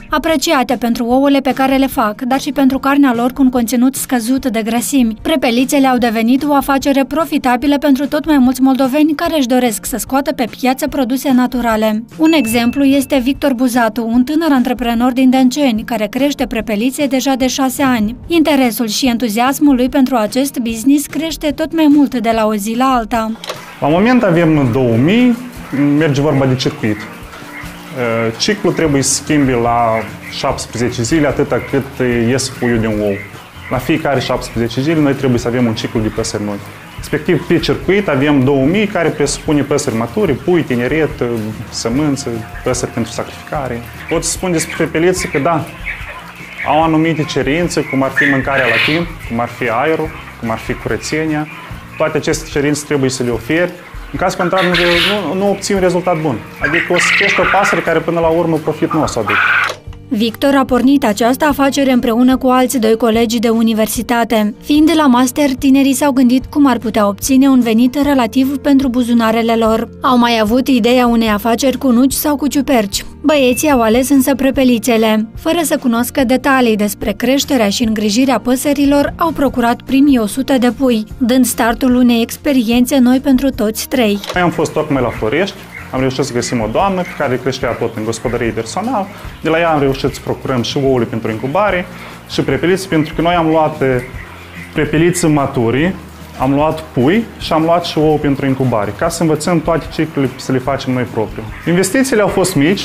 apreciate pentru ouăle pe care le fac, dar și pentru carnea lor cu un conținut scăzut de grăsimi. Prepelițele au devenit o afacere profitabilă pentru tot mai mulți moldoveni care își doresc să scoată pe piață produse naturale. Un exemplu este Victor Buzatu, un tânăr antreprenor din Dănceni, care crește prepelițe deja de 6 ani. Interesul și entuziasmul lui pentru acest business crește tot mai mult de la o zi la alta. La moment avem 2000, merge vorba de circuit. Ciclul trebuie să schimbi la 17 zile, atâta cât ies puiul din ou. La fiecare 17 zile noi trebuie să avem un ciclu de păsări noi. Respectiv, pe circuit avem 2000 care presupune păsări maturi, pui, tineret, sămânță, păsări pentru sacrificare. Pot să spun despre prepelițe că da, au anumite cerințe, cum ar fi mâncarea la timp, cum ar fi aerul, cum ar fi curățenia. Toate aceste cerințe trebuie să le oferi. În caz contrar, nu obții un rezultat bun. Adică o să crești o pasăre care până la urmă profit nu o să aduc. Victor a pornit această afacere împreună cu alți 2 colegi de universitate. Fiind de la master, tinerii s-au gândit cum ar putea obține un venit relativ pentru buzunarele lor. Au mai avut ideea unei afaceri cu nuci sau cu ciuperci. Băieții au ales însă prepelițele. Fără să cunoscă detalii despre creșterea și îngrijirea păsărilor, au procurat primii 100 de pui, dând startul unei experiențe noi pentru toți 3. Noi am fost tocmai la Florești. Am reușit să găsim o doamnă care creștea tot în gospodărie personal. De la ea am reușit să procurăm și ouăle pentru incubare și prepeliți, pentru că noi am luat prepeliți maturi, am luat pui și am luat și ouă pentru incubare, ca să învățăm toate ciclurile să le facem noi propriu. Investițiile au fost mici,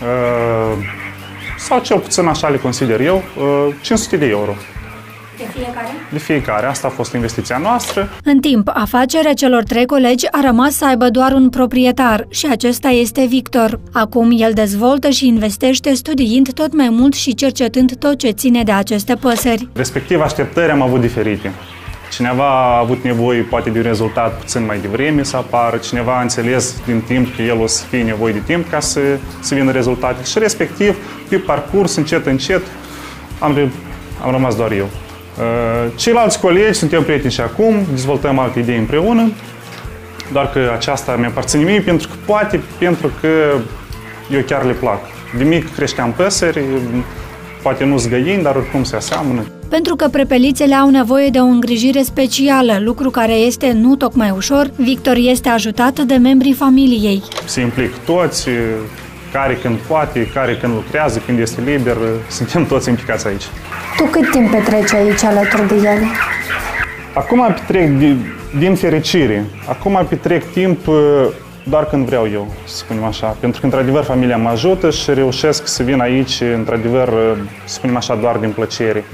sau cel puțin așa le consider eu, 500 de euro. De fiecare? De fiecare. Asta a fost investiția noastră. În timp, afacerea celor 3 colegi a rămas să aibă doar un proprietar și acesta este Victor. Acum el dezvoltă și investește studiind tot mai mult și cercetând tot ce ține de aceste păsări. Respectiv, așteptări am avut diferite. Cineva a avut nevoie poate de un rezultat puțin mai devreme să apară, cineva a înțeles din timp că el o să fie nevoie de timp ca să vină rezultate și respectiv, pe parcurs, încet, am rămas doar eu. Ceilalți colegi suntem prieteni și acum, dezvoltăm alte idei împreună, doar că aceasta mi aparține mie pentru că eu chiar le plac. De mic creșteam păsări, poate nu-s găini, dar oricum se aseamănă. Pentru că prepelițele au nevoie de o îngrijire specială, lucru care este nu tocmai ușor, Victor este ajutat de membrii familiei. Se implic toți, care când poate, care când lucrează, când este liber, suntem toți implicați aici. Tu cât timp petreci aici alături de ele? Acum petrec din fericire. Acum petrec timp doar când vreau eu, să spunem așa. Pentru că, într-adevăr, familia mă ajută și reușesc să vin aici, într-adevăr, să spunem așa, doar din plăcere.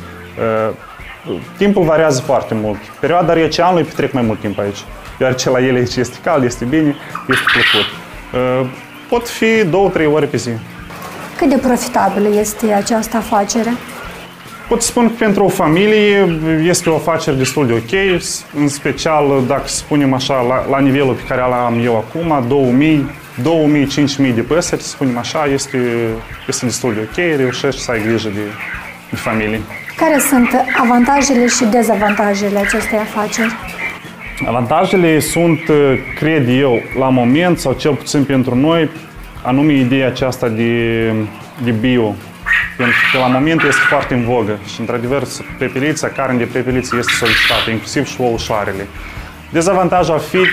Timpul variază foarte mult. Perioada rece anului petrec mai mult timp aici. Deoarece la ele aici este cald, este bine, este plăcut. Pot fi 2-3 ore pe zi. Cât de profitabilă este această afacere? Pot spun că pentru o familie este o afacere destul de ok, în special dacă spunem așa la nivelul pe care l-am eu acum, 2000-5000 de păsări, să spunem așa, este destul de ok, reușești să ai grijă de familie. Care sunt avantajele și dezavantajele acestei afaceri? Avantajele sunt, cred eu, la moment, sau cel puțin pentru noi, anume ideea aceasta de bio. Pentru că la moment este foarte în vogă și, într-adevăr, prepelița, carne de prepeliță este solicitată, inclusiv și ouășoarele. Dezavantajul ar fi,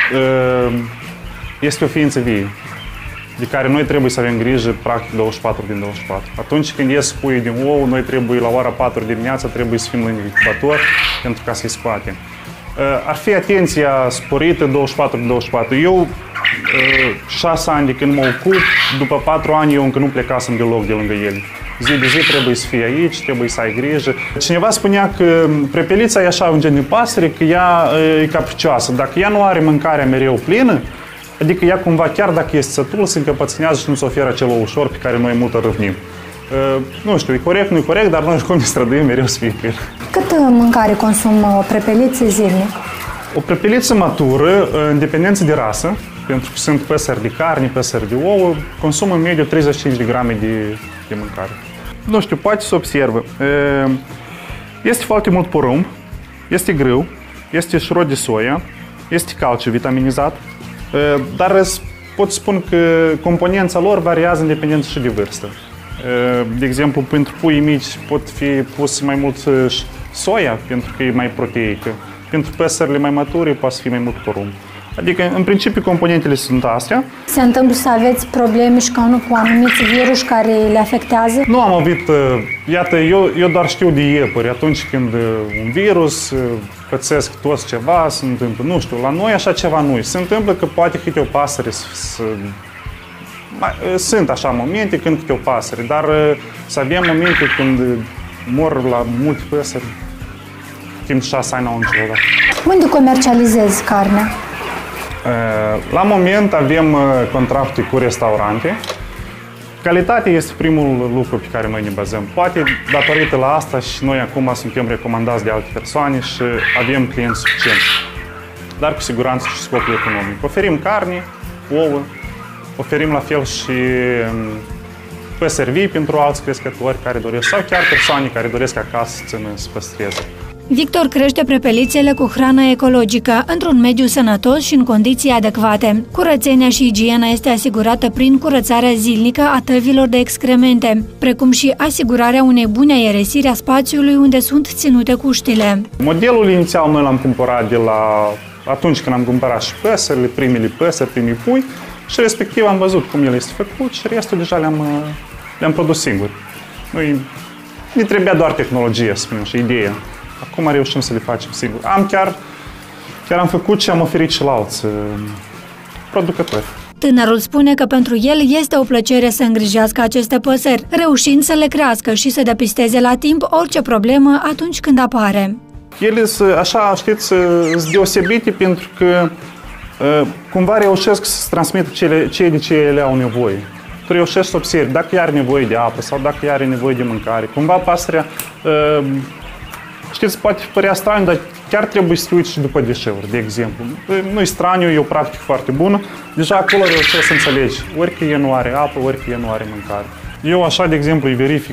este o ființă vie, de care noi trebuie să avem grijă practic 24 din 24. Atunci când ies puii din ou, noi trebuie la ora 4 dimineața, trebuie să fim lângă incubator pentru ca să-i scoatem. Ar fi atenția sporită 24 din 24. Eu, 6 ani de când mă ocup, după 4 ani eu încă nu plecasem deloc de lângă ele. Zi de zi trebuie să fie aici, trebuie să ai grijă. Cineva spunea că prepelița e așa un gen de pasăre, că ea e capricioasă. Dacă ea nu are mâncarea mereu plină, adică ea cumva, chiar dacă este sătul, se încăpățânează și nu-ți oferă acel ușor pe care noi mult răvnim. Nu știu, e corect, nu e corect, dar noi oricum ne străduim mereu să fie plin. Cât mâncare consumă o prepeliță zilnic? O prepeliță matură, în dependență de rasă, pentru că sunt păsări de carne, păsări de ouă, consumă în mediu 35 de grame de mâncare. Nu știu, poate să observă. Este foarte mult porumb, este grâu, este șurot de soia, este calciu vitaminizat, dar pot spun că componența lor variază în dependență și de vârstă. De exemplu, pentru puii mici pot fi pus mai mult soia, pentru că e mai proteică. Pentru păsările mai mature poate fi mai mult porumb. Adică, în principiu, componentele sunt astea. Se întâmplă să aveți probleme și cu anumiți virus care le afectează? Nu am avut, iată, eu doar știu de iepuri. Atunci când un virus pățesc toți ceva, se întâmplă, nu știu, la noi așa ceva nu. Se întâmplă că poate câte o pasăre sunt așa momente când câte o pasăre, dar să avem momente când mor la multe păsări, timp 6 ani n-au niciodată. Unde comercializezi carnea? La moment avem contracte cu restaurante. Calitatea este primul lucru pe care noi ne bazăm. Poate datorită la asta și noi acum suntem recomandați de alte persoane și avem clienți suficienți. Dar cu siguranță și scopul economic. Oferim carne, ouă, oferim la fel și păsări vii pentru alți crescători care doresc sau chiar persoane care doresc acasă să păstreze. Victor crește prepelițele cu hrană ecologică, într-un mediu sănătos și în condiții adecvate. Curățenia și igiena este asigurată prin curățarea zilnică a tăvilor de excremente, precum și asigurarea unei bune aeresiri a spațiului unde sunt ținute cuștile. Modelul inițial noi l-am cumpărat de la atunci când am cumpărat și păsările, primele păsări, primii pui, și respectiv am văzut cum el este făcut și restul deja le-am produs singuri. Noi ne trebuia doar tehnologie, să spunem, și ideea. Acum reușim să le facem singuri. Chiar am făcut și am oferit și la alți producători. Tânărul spune că pentru el este o plăcere să îngrijească aceste păsări, reușind să le crească și să depisteze la timp orice problemă atunci când apare. Ele, așa, știți, sunt deosebite pentru că cumva reușesc să transmită ceea de ce ele au nevoie. Tu reușești să observi dacă ea are nevoie de apă sau dacă ea are nevoie de mâncare. Cumva pasărea, știți, poate părea straniu, dar chiar trebuie să te uiți și după deșeuri, de exemplu. Nu-i straniu, e o practică foarte bună. Deja acolo reușești să înțelegi ori că ea nu are apă, ori că ea nu are mâncare. Eu așa, de exemplu, îi verific,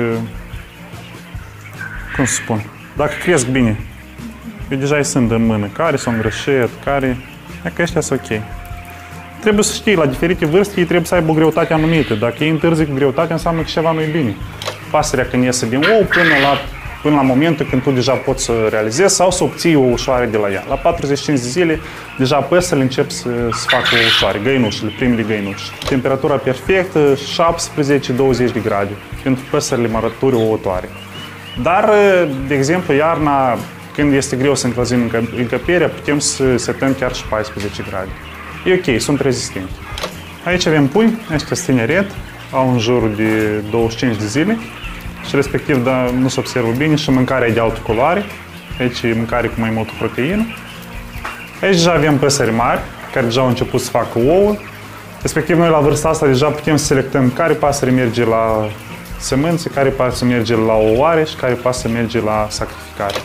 cum să spun, dacă cresc bine. Eu deja îi sunt în mână, care s-au îngrășit, care... Dacă ăștia sunt ok. Trebuie să știi, la diferite vârste, ei trebuie să aibă o greutate anumită. Dacă ei întârzi cu greutatea, înseamnă că ceva nu e bine. Pasărea când iese din ou până la momentul când tu deja poți să realizezi sau să obții o ușoare de la ea. La 45 de zile, deja păsările încep să facă o ușoare, găinușele, primele găinuși. Temperatura perfectă, 17-20 de grade, pentru păsările maraturi ouătoare. Dar, de exemplu, iarna, când este greu să încălzim încăperea, putem să setăm chiar și 14 grade. E ok, sunt rezistente. Aici avem pui, ăștia sunt tineret, au în jur de 25 de zile și respectiv nu se observă bine și mâncarea e de altă culoare. Aici e mâncare cu mai multă proteină. Aici deja avem păsări mari, care deja au început să facă ouă. Respectiv noi la vârsta asta deja putem să selectăm care pasăre merge la sămânțe, care pasăre merge la ouare și care pasăre merge la sacrificare.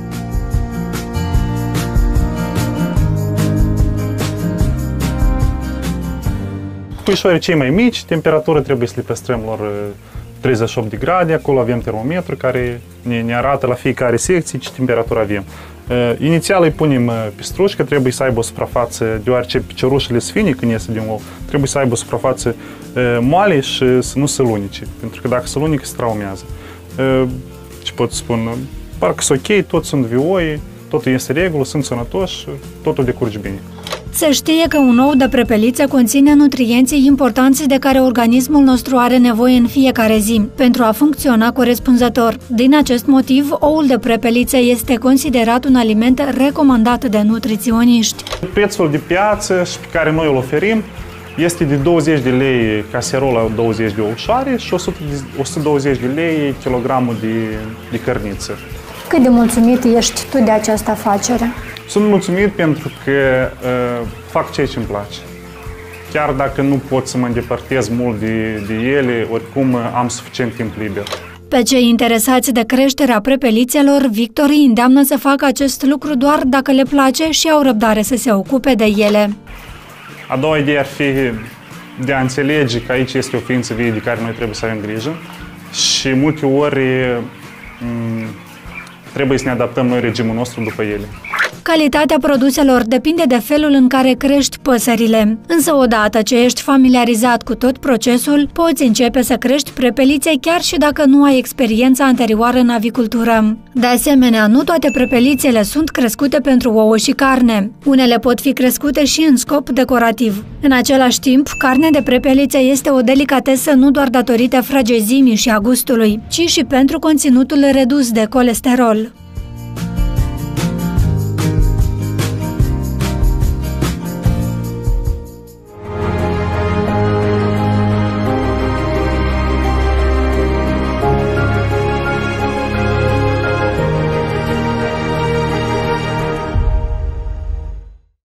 Puișorii cei mai mici, temperatura trebuie să le păstrăm lor 38 de grade, acolo avem termometru care ne arată la fiecare secție ce temperatură avem. Inițial îi punem pistruși, că trebuie să aibă o suprafață, deoarece piciorușele sfine când iese din ou, trebuie să aibă o suprafață moale și să nu se lunice, pentru că dacă se lunică se traumează. Ce pot spune? Parcă sunt ok, toți sunt vioi, totul este regulă, sunt sănătoși, totul decurge bine. Se știe că un ou de prepeliță conține nutrienții importanți de care organismul nostru are nevoie în fiecare zi, pentru a funcționa corespunzător. Din acest motiv, oul de prepeliță este considerat un aliment recomandat de nutriționiști. Prețul de piață și pe care noi îl oferim este de 20 de lei caserola 20 de oușoare și 120 de lei kilogramul de cărniță. Cât de mulțumit ești tu de această afacere? Sunt mulțumit pentru că fac ceea ce îmi place. Chiar dacă nu pot să mă îndepărtez mult de ele, oricum am suficient timp liber. Pe cei interesați de creșterea prepelițelor, Victor îi îndeamnă să facă acest lucru doar dacă le place și au răbdare să se ocupe de ele. A doua idee ar fi de a înțelege că aici este o ființă vie de care noi trebuie să avem grijă și multe ori trebuie să ne adaptăm noi regimul nostru după ele. Calitatea produselor depinde de felul în care crești păsările. Însă odată ce ești familiarizat cu tot procesul, poți începe să crești prepelițe chiar și dacă nu ai experiența anterioară în avicultură. De asemenea, nu toate prepelițele sunt crescute pentru ouă și carne. Unele pot fi crescute și în scop decorativ. În același timp, carnea de prepelițe este o delicatesă nu doar datorită fragezimii și a gustului, ci și pentru conținutul redus de colesterol.